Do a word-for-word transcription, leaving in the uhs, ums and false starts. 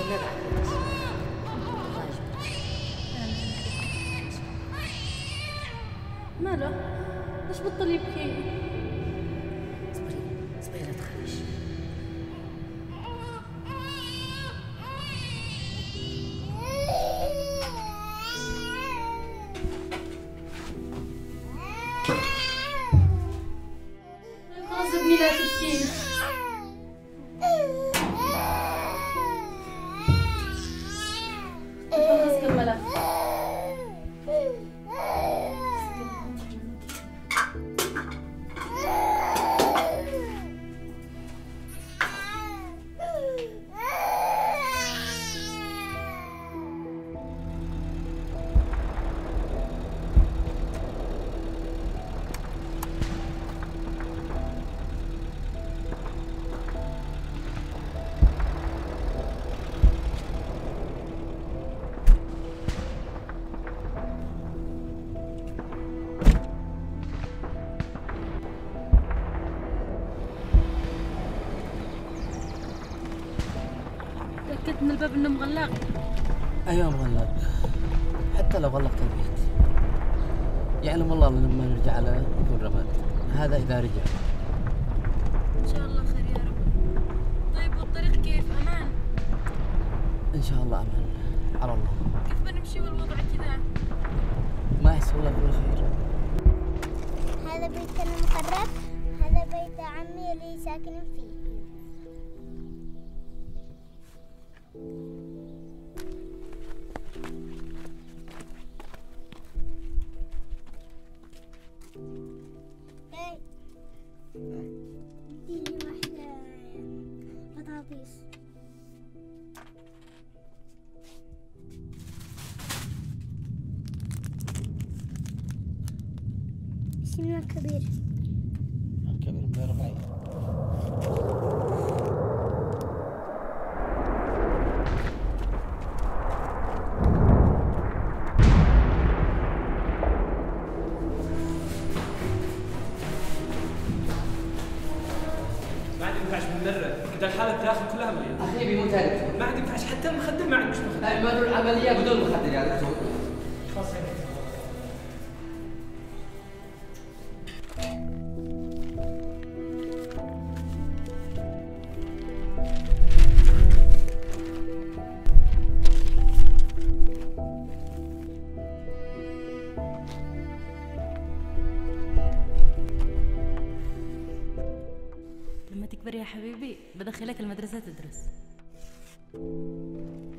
ماله؟ ليش بطل يبكي؟ اصبري اصبري لا تخافيش. خلاص ابني لا تبكي. خلاص كملت. تأكدت من الباب انه مغلق؟ ايوه مغلق، حتى لو غلقت البيت يعلم الله لما نرجع له يكون رماد. هذا اذا رجع. ان شاء الله خير يا رب. طيب والطريق كيف؟ امان؟ ان شاء الله امان على الله. كيف بنمشي والوضع كذا؟ ما يحصل لك بالخير. هذا بيتنا المقرب، هذا بيت عمي اللي ساكنين فيه. اديني واحدة بطاطس. اسمه الكبير. الكبير بربعي. ما عاد ينفعش بنمرر، كذا الحالة الداخل كلها مليانة. اخي بيموت هذا. ما عاد ينفعش حتى المخدر ما عندكش مخدر. اعملوا العملية بدون مخدر يا دكتور. خلاص هيك. لما تكبر يا حبيبي بدخلك المدرسة تدرس.